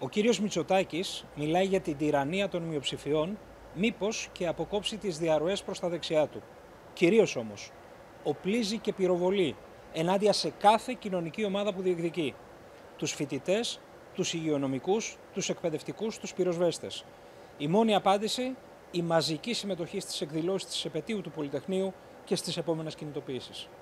Ο κύριος Μητσοτάκης μιλάει για την τυραννία των μειοψηφιών, μήπως και αποκόψει τις διαρροές προς τα δεξιά του. Κυρίως όμως, οπλίζει και πυροβολεί ενάντια σε κάθε κοινωνική ομάδα που διεκδικεί. Τους φοιτητές, τους υγειονομικούς, τους εκπαιδευτικούς, τους πυροσβέστες. Η μόνη απάντηση, η μαζική συμμετοχή στις εκδηλώσεις της επετείου του Πολυτεχνείου και στις επόμενες κινητοποιήσεις.